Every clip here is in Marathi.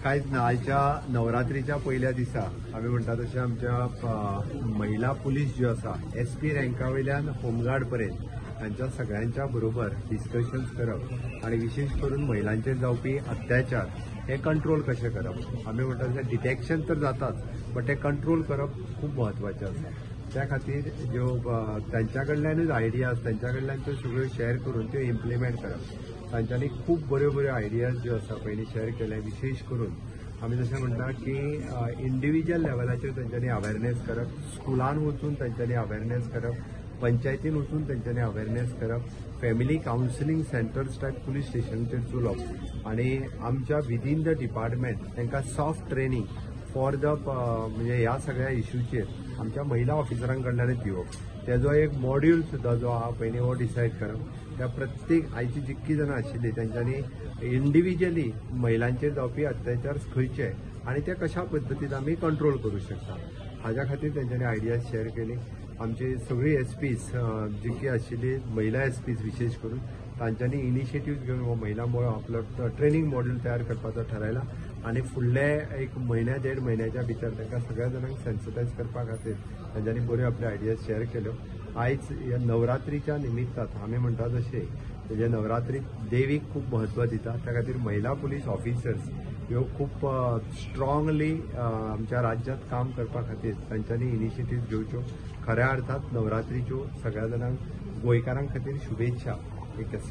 कांयच ना, आयच्या नवरात्रीच्या पहिल्या दिसा आमी म्हणटा तशें आमच्या महिला पुलीस ज्यो आसा SP रँका वयल्यान होमगार्ड पर्यंत तांच्या सगळ्यांच्या बरोबर डिस्कशन्स करप आणि विशेष करून महिलांचेर जावपी अत्याचार हे कंट्रोल कशें करप. आमी म्हणटा तशें डिटेक्शन तर जाताच, बट हे कंट्रोल करप खूब म्हत्वाचें आसा. त्या खातीर ज्यो तांच्या कडल्यानूच आयडियाज तांच्या कडल्यान त्यो सगळ्यो शेअर करून त्यो इम्प्लिमेंट करप. तांच्यांनी खूब बऱ्यो बऱ्यो आयडियाज ज्यो आसा पयलीं शेअर केल्या. विशेष करून आमी जशें म्हणटा की इंडिव्हिज्युअल लेवलाचेर तांच्यांनी अवेरनेस करप, स्कुलान वचून तांच्यांनी अवेरनेस करप, पंचायतीन वचून तांच्यांनी अवेरनेस करप, family counselling centres type police स्टेशनाचेर चलोवप आणि आमच्या विदीन द डिपार्टमेंट तांकां सॉफ्ट ट्रेनिंग फॉर द म्हणजे ह्या सगळ्या इश्यूचेर आमच्या महिला ऑफिसरां कडल्यानच दिवप. तेजो एक मॉड्यूल सुद्धा जो आहा पयलीं हो डिसायड करप. त्या प्रत्येक आयची जितकी जाणां आशिल्लीं तांच्यांनी इंडिव्हिज्युअली महिलांचेर जावपी अत्याचार खंयचे आणि ते कशा पद्दतीन आमी कंट्रोल करूं शकता हाज्या खातीर तांच्यांनी आयडियाज शेअर केली. आमची सगळी SPs जितकी आशिल्ली महिला SPs विशेष करून तांच्यांनी इनिशिएटिव्ह घेवन हो महिला आपलो ट्रेनिंग मॉड्यूल तयार करपाचो थारायला आणि फुडले एक म्हयन्या 1.5 म्हयन्याच्या भितर तांकां सगळ्या जाणांक सेन्सिटायज करपा खातीर तांच्यांनी बऱ्यो आपल्यो आयडियाज शेअर केल्यो. आयज ह्या नवरात्रीच्या निमित्तान आमी म्हणटा तशें म्हणजे नवरात्रीक देवीक खूब म्हत्व दिता. त्या खातीर महिला पुलीस ऑफिसर्स ह्यो खूब स्ट्रॉंगली आमच्या राज्यांत काम करपा खातीर तांच्यांनी इनिशिएटिव्ह घेवच्यो. खऱ्या अर्थात नवरात्रीच्यो सगळ्या जाणांक गोंयकारां खातीर शुभेच्छा एक आसा.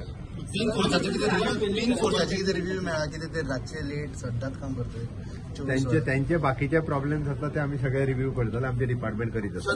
रिव्ह्यू मेळ्ळा कितें ते रातचे लेट सद्दांच काम करतात. त्यांचे बाकीचे प्रॉब्लेम्स आसता ते आमी सगळे रिव्ह्यू करतले, आमचे डिपार्टमेंट करीत आसा.